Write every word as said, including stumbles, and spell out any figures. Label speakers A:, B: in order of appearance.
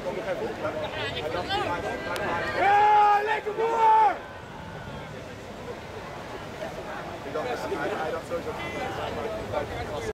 A: Kom nog even op.
B: Ja, lekker boer!
A: Ik dacht, hij dacht sowieso.